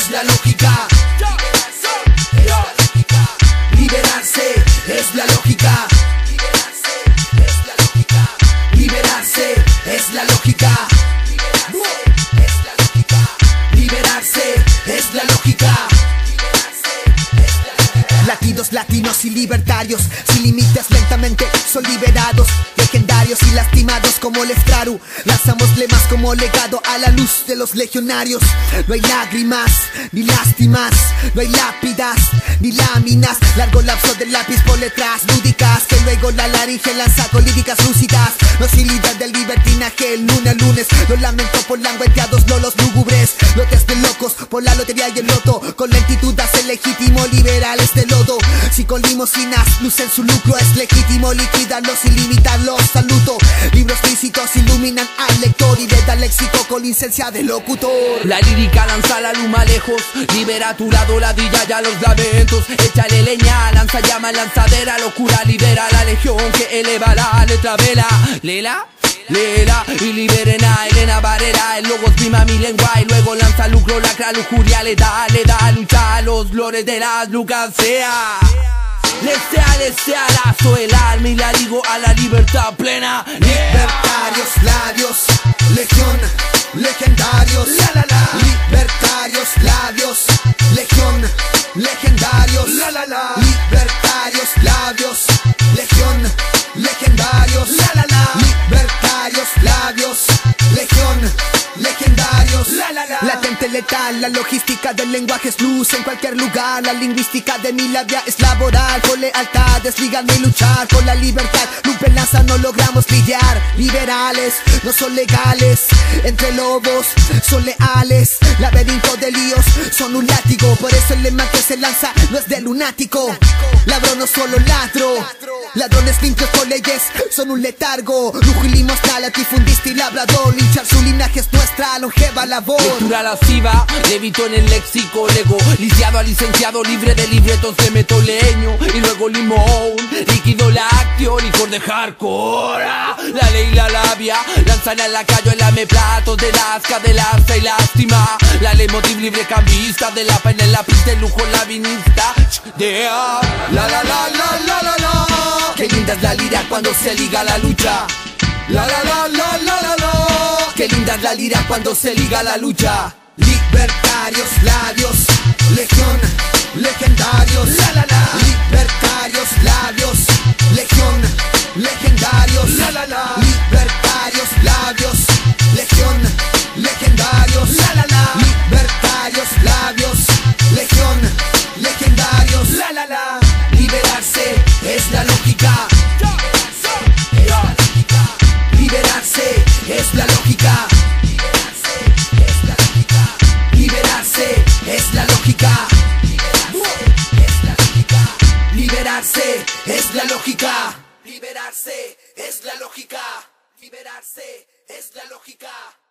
es la lógica. Liberarse es la lógica. Liberarse es la lógica. Liberarse es la lógica. Latidos, latinos y libertarios, sin límites lentamente son liberados. Legendarios y lastimados como Leftraru, lanzamos lemas como legado a la luz de los legionarios. No hay lágrimas, ni lástimas, no hay lápidas, ni láminas. Largo lapso del lápiz por letras lúdicas, que luego la laringe lanza con líricas lúcidas. Docilidad del libertinaje, el lunes a lunes. Lo lamento por langueteados lolos lúgubres, lotes de locos por la lotería y el loto. Con lentitud hace legítimo liberar este lodo. Si con limosinas lucen su lucro, es legítimo liquidarlos y limitarlos. Saludo, libros lícitos iluminan al lector y le da léxico con licencia de locutor. La lírica lanza la luma lejos, libera tu lado, ladilla ya los lamentos. Échale leña, lanza llama, lanzadera, locura libera la legión que eleva la letra vela. Lela, lela y liberen a Elena Varela. El logo esgrima mi lengua y luego lanza lucro, lacra, lujuria, le da lucha a los flores de las lucas sea. Les sea lazo el alma y la digo a la libertad plena. Libertarios, labios, legión, legendarios. Libertarios, labios, legión, legendarios. Libertarios, labios, legión, legendarios. Libertarios, labios, legión, legendarios. Latente letal, la logística del lenguaje es luz en cualquier lugar. La lingüística de mi labia es laboral. Por lealtad, desligarme y luchar por la libertad. Lupe lanza, no logramos lidiar. Liberales, no son legales. Entre lobos, son leales. Laberinto de líos, son un látigo. Por eso el lema que se lanza no es de lunático. Ladrón no solo ladro. Ladrones limpios por leyes, son un letargo. Lujo y limosna, latifundista y labrador. Linchar su linaje es nuestra longeva labor. Lectura lasciva, levito en el léxico lego. Lisiado a licenciado, libre de libretos de metoleño. Y luego limón, líquido lácteo, licor de hardcore. La ley y la labia, lanzan a la calle, lame platos de lasca, de lanza y lástima. La ley motiv libre cambista, de la pena en la pista, el lujo lavinista. La. Qué linda es la lira cuando se liga la lucha. La. Qué linda es la lira cuando se liga la lucha. Libertarios, labios, legión, legendarios. Libertarios, labios, legión, legendarios. Libertarios, labios, legión, legendarios. Libertarios, labios, legión, legendarios. Liberarse es la lógica. Liberarse es la lógica. Liberarse es la lógica. Liberarse es la lógica. Liberarse es la lógica. Liberarse es la lógica.